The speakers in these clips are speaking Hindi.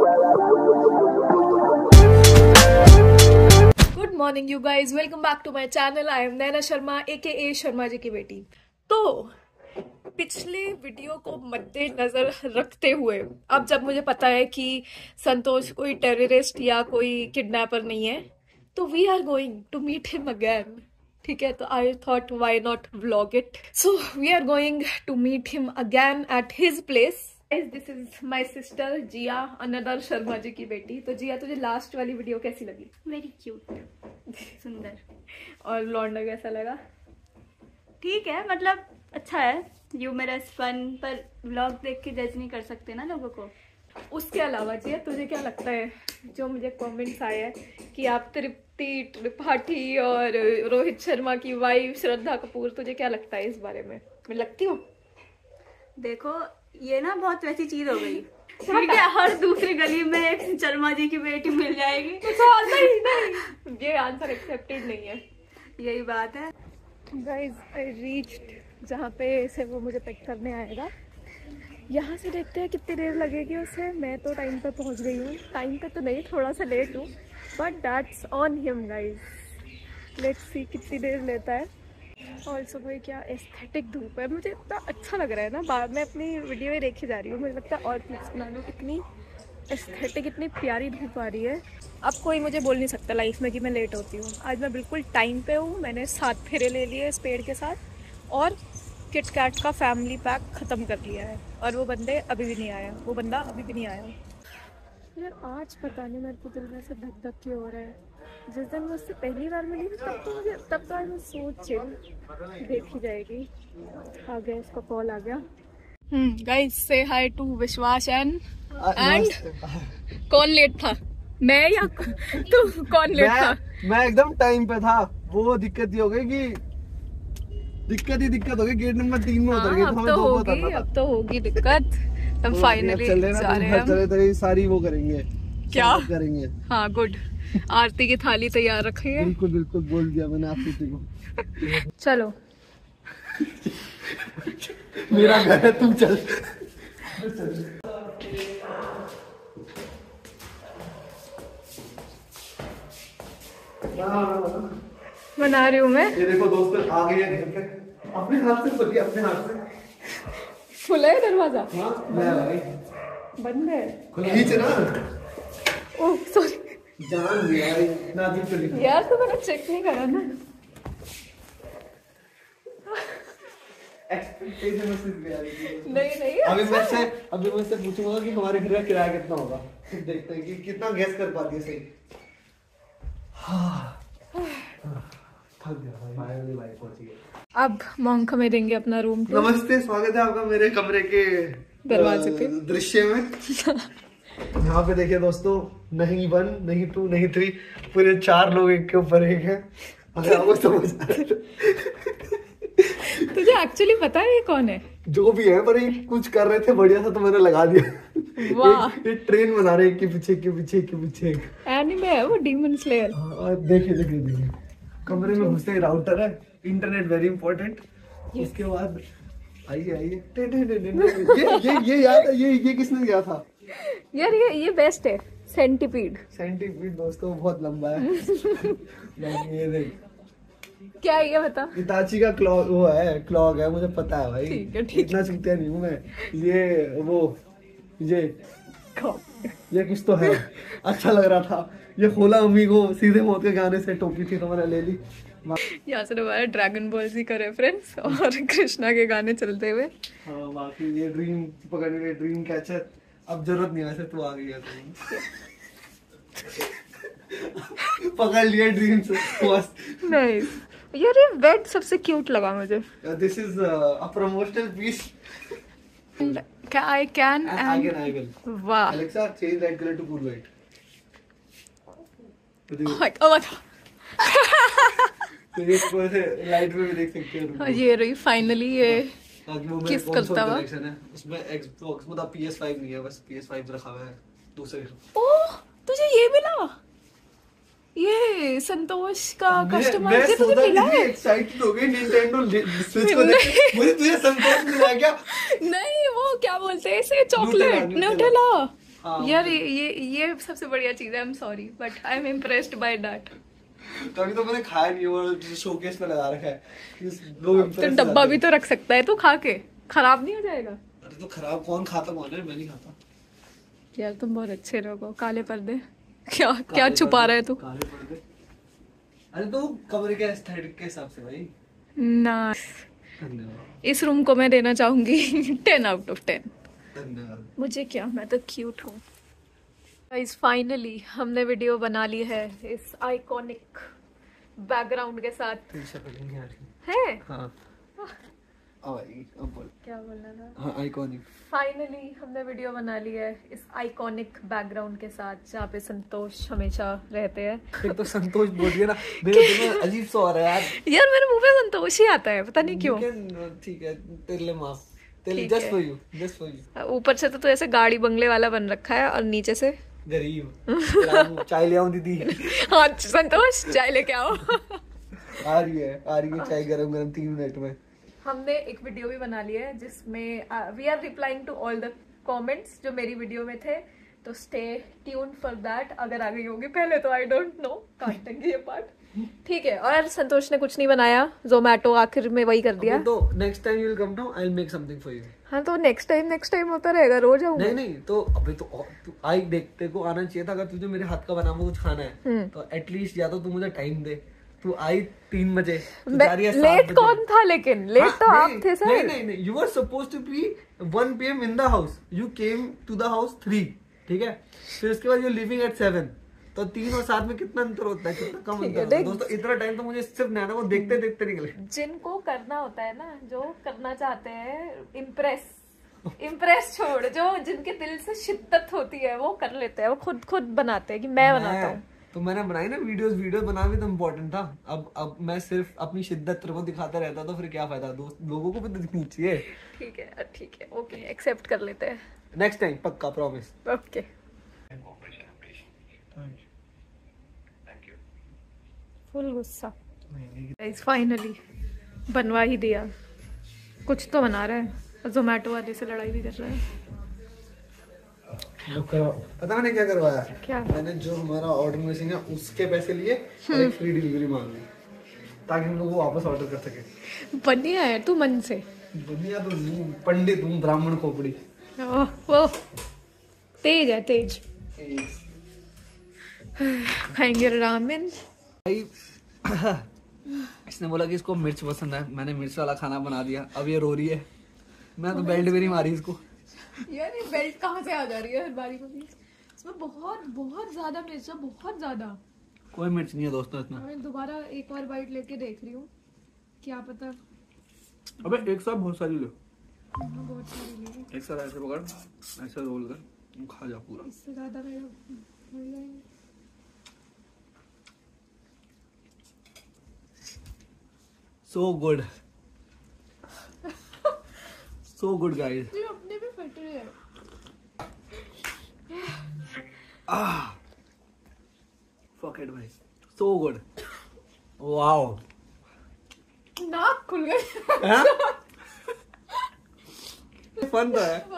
Good morning you guys, welcome back to my channel. I am Naina Sharma AKA Sharma ji की बेटी। तो पिछले वीडियो को मद्देनजर रखते हुए अब जब मुझे पता है कि संतोष कोई टेररिस्ट या कोई किडनैपर नहीं है, तो we are going to meet him again. ठीक है, तो I thought why not vlog it. So we are going to meet him again at his place. This is my sister Jiya, another Sharma ji की बेटी। तो जिया, तुझे लास्ट वाली वीडियो कैसी लगी? वेरी क्यूट, सुंदर। और लौंडा कैसा लगा? ठीक है, मतलब अच्छा है। ह्यूमरस फन, पर व्लॉग देख के जज नहीं कर सकते ना लोगों को। उसके अलावा जिया, तुझे क्या लगता है, जो मुझे कमेंट्स आए हैं कि आप तृप्ति त्रिपाठी और रोहित शर्मा की वाइफ श्रद्धा कपूर, तुझे क्या लगता है इस बारे में? मैं लगती हूँ? देखो, ये ना बहुत वैसी चीज हो गई। ठीक है, हर दूसरी गली में एक शर्मा जी की बेटी मिल जाएगी। नहीं, ये आंसर एक्सेप्टेड नहीं है। यही बात है। गाइज, आई रीच्ड जहाँ पे से वो मुझे पिक करने आएगा। यहाँ से देखते हैं कितनी देर लगेगी उसे। मैं तो टाइम पे पहुँच गई हूँ। टाइम पे तो नहीं, थोड़ा सा लेट हूँ, but that's on him guys. Let's see कितनी देर लेता है। ऑल्सो भाई, क्या एस्थेटिक धूप है। मुझे इतना अच्छा लग रहा है ना। बाद में अपनी वीडियो में देखे जा रही हूँ, मुझे लगता है और क्लिप्स बना लूँ। इतनी एस्थेटिक, इतनी प्यारी धूप आ रही है। अब कोई मुझे बोल नहीं सकता लाइफ में कि मैं लेट होती हूँ। आज मैं बिल्कुल टाइम पे हूँ। मैंने 7 फेरे ले लिए इस पेड़ के साथ और किट कैट का फैमिली पैक ख़त्म कर लिया है। और वो बंदा अभी भी नहीं आया। यार, आज पता नहीं मेरे को दिल में से धक धक क्यों हो रहा है। जिस दिन मैं उससे पहली बार मिली थी तब तो मैं सोच देखी जाएगी। आ गया, इसका कॉल आ गया। Guys, say hi to Vishwas and कौन लेट था, मैं या तू? कौन लेट था? मैं एकदम टाइम पे था। वो दिक्कत ही हो गई कि दिक्कत हो गई। गेट नंबर 3 में उतर गए। अब तो होगी दिक्कत। तब फाइनली जा रहे हैं हम। सारी वो करेंगे, क्या करेंगे? हाँ, गुड। आरती की थाली तैयार रखेंगे। बिल्कुल बोल दिया मैंने आरती को। चलो, मेरा घर है, तुम चल। बना रही हूँ मैं। ये देखो दोस्तों, आ गई है घर पे। अपने हाथ से खोलिए, अपने हाथ से। खुला है दरवाजा? हाँ, भाई बंद है। खींच ना। ओह सॉरी, जान दिया इतना दिन चली। यार, तो मैंने चेक नहीं करा ना। नहीं। अभी मैं से पूछूंगा कि हमारे घर का किराया कितना होगा। फिर देखते हैं कि कितना गैस कर पाती है सही। थक गया भाई, पहुंच गए। अब मॉन्क में देंगे अपना रूम टूर। नमस्ते, स्वागत है आपका मेरे कमरे के दरवाजे पे दृश्य में। यहाँ पे देखिए दोस्तों, नहीं 1, नहीं 2, नहीं 3, पूरे 4 लोग एक के ऊपर एक है। अगर आपको समझ आ रहा है। तुझे एक्चुअली पता है ये कौन है? जो भी है, पर ये कुछ कर रहे थे बढ़िया सा, तो मैंने लगा दिया। वाह, ये ट्रेन बना रहे, एक के पीछे। एनिमे है वो, डीमन स्लेयर। देखिए कमरे में घुसते ही राउटर है, इंटरनेट वेरी इंपॉर्टेंट। उसके बाद आइए ये याद है, ये किसने दिया था यार? ये बेस्ट है। सेंटीपीड दोस्तों बहुत लंबा है। ये देख, क्या है ये बता? इताची का क्लॉक है, मुझे पता है भाई। ठीक है। इतना चूतिया नहीं हूँ मैं। ये कुछ तो है। अच्छा लग रहा था। ये खोला, अम्मी को सीधे मौत के गाने से टोपी थी तो मैंने ले ली। यहाँ से हमारा ड्रैगन बॉल जी का रेफरेंस और कृष्णा के गाने चलते हुए। हाँ, बाकी ये ड्रीम पकड़ने के ड्रीम कैचर अब जरूरत नहीं है, वैसे तू आ गई है तो पकड़ लिया ड्रीम से। नहीं यार, ये बेड सबसे क्यूट लगा मुझे। This is a promotional piece. I can. वाह। Alexa, change light color to cool white. तो ये से लाइट में भी देख सकते हो। ये रही फाइनली, ये किस करता हुआ। उसमें Xbox मतलब PS5 नहीं है, बस PS5 रखा हुआ है दूसरे। ओह, तुझे ये मिला? ये संतोष का कस्टमर से तुझे मिला है? एक्साइटेड हो गई निंटेंडो स्विच को देख के। मुझे तुझे संतोष मिला क्या? नहीं, वो क्या बोलते हैं इसे, चॉकलेट न्यूटेला। यार ये सबसे बढ़िया चीज है। I am sorry but I am impressed by that. तभी तो मैंने खाया नहीं, वो शोकेस पे लगा रखा है। लोग तो डब्बा भी तो रख सकता है, तो खा के खराब नहीं हो जाएगा। अरे तो खराब कौन खाता, कौन है? मैं नहीं खाता यार तुम बहुत अच्छे लोग। काले पर्दे क्या छुपा रहे तू? काले पर्दे। अरे तो कमरे के एस्थेटिक के हिसाब से भाई। ना, धन्यवाद। इस रूम को मैं देना चाहूंगी 10 out of 10। धन्यवाद। मुझे क्या, मैं तो क्यूट हूँ। गाइस फाइनली हमने वीडियो बना ली है इस आइकॉनिक बैकग्राउंड के साथ। तेरी शक्ल नहीं आ रही है? हाँ। अब बोल। क्या बोलना था? हाँ, आइकॉनिक। फाइनली हमने वीडियो बना ली है इस आइकॉनिक बैकग्राउंड के साथ, जहाँ पे संतोष हमेशा रहते हैं। एक तो संतोष बोल दिया ना, मेरे दिल में अजीब सा हो रहा है यार। यार मेरे मुंह पे संतोष ही आता है, पता नहीं क्यों। ठीक है, तेरे लिए माफ। Just for you. ऊपर से तो तू ऐसे गाड़ी बंगले वाला बन रखा है, और नीचे से गरीब। चाय ले आओ दीदी। हाँ संतोष, चाय लेके आओ। आ रही है चाय गरम गरम 3 मिनट में। हमने एक वीडियो भी बना ली है जिसमें we are replying to all the comments जो मेरी वीडियो में थे, तो स्टे ट्यून फॉर दैट। अगर आ गई होगी पहले तो आई डोंट नो, काटेंगे ये पार्ट। ठीक है। और संतोष ने कुछ नहीं बनाया, जोमेटो आखिर में वही कर दिया। तो next time you will come down, I will make something for you. हाँ तो नेक्स्ट टाइम होता रहेगा, रोज आऊंगा। नहीं तो अभी तो आई देखते को आना चाहिए था। अगर तुझे मेरे हाथ का बना हुआ कुछ खाना है तो एटलीस्ट या तो तू मुझे टाइम दे। तू आई 3 बजे, लेट कौन था? लेकिन लेट तो आप थे सर। नहीं, you were supposed to be 1 PM in the house, you came to the house 3, ठीक है। फिर उसके बाद यू लिविंग एट 7, तो 3 और 7 में कितना अंतर होता है, कितना कम अंतर है दोस्तों। इतना टाइम तो मुझे सिर्फ नैना को देखते देखते निकले। जिनको करना होता है ना, जो करना चाहते हैं इम्प्रेस छोड़, जो जिनके दिल से शिद्दत होती है वो कर लेते हैं, वो खुद बनाते हैं कि मैं बनाता हूँ। तो मैंने बनाई ना वीडियोस बनाना भी तो इम्पोर्टेंट था। अब मैं सिर्फ अपनी शिद्दत तेरे को दिखाता रहता तो फिर क्या फायदा? लोगों को भी तो दिखनी चाहिए। ठीक है, ओके, एक्सेप्ट कर लेते हैं नेक्स्ट टाइम, पक्का, प्रॉमिस। ओके। फुल गुस्सा। फाइनली बनवा ही दिया, कुछ तो बना रहा है। जोमेटो वाले से लड़ाई भी कर रहा है। पता मैंने क्या करवाया? क्या? मैंने जो हमारा ऑर्डर मशीन है उसके पैसे लिए और एक फ्री डिलीवरी मांग ली, ताकि हम लोग वापस ऑर्डर कर सके। बढ़िया है तू मन से। बढ़िया तो पंडित हूँ, ब्राह्मण खोपड़ी। वो तेज है, तेज। खाएंगे रामेन। इसने बोला कि इसको मिर्च पसंद है, मैंने मिर्च वाला खाना बना दिया। अब ये रो रही है, मैं तो बेल्ट भी नहीं मारी इसको। यार ये बेल्ट कहाँ से आ जा रही है हर बारी को? इसमें बहुत ज्यादा मिर्च है, बहुत ज्यादा। कोई मिर्च नहीं है दोस्तों इसमें। मैं दोबारा एक और बाइट लेके देख रही हूँ, क्या पता। अबे एक साथ बहुत सारी ले। बहुत सारी ले। एक साथ ऐसे पकड़, ऐसे रोल कर, खा जा पूरा। इससे ज्यादा मेरा So good. So good guys. ये अपने भी फट रहे हैं। Fuck it भाई. So good. Wow. नाक खुल गई। Fun था है.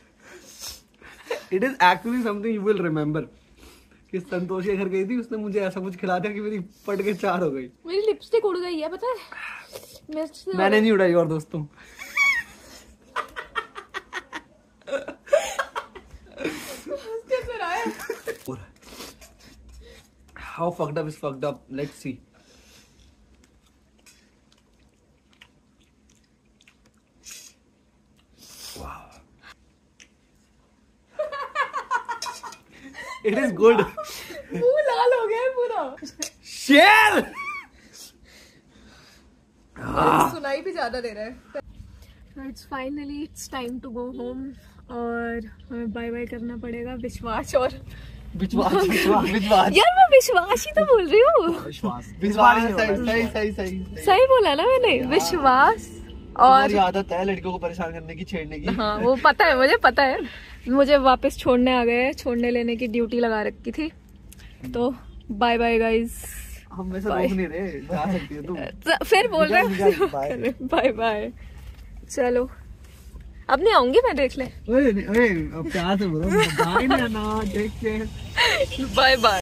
It is actually something you will remember. कि संतोष के घर गई थी, उसने मुझे ऐसा कुछ खिला दिया कि मेरी पट के 4 हो गई। मेरी लिपस्टिक उड़ गई है, पता है? मैंने नहीं उड़ाई और दोस्तों। How fucked up is fucked up? Let's see. Wow. It is good. मुंह लाल हो गया है पूरा। शेर। सुनाई भी ज्यादा दे रहा है। It's finally it's time to go home और हमें बाय बाय करना पड़ेगा। विश्वास और विश्वास यार मैं विश्वास ही तो बोल रही हूँ। सही बोला ना मैंने? विश्वास। और आदत है लड़कियों को परेशान करने की, छेड़ने की। हाँ वो पता है, मुझे पता है। मुझे वापस छोड़ने आ गए, छोड़ने लेने की ड्यूटी लगा रखी थी। तो बाय बाय गाइज। हम वैसे रोक नहीं रहे, जा सकती है तुम। फिर बोल रहे हैं बाय बाय। चलो अब नहीं आऊंगी मैं, देख ले। ओए प्यार से बोलो, बाय ना, टेक केयर, बाय बाय।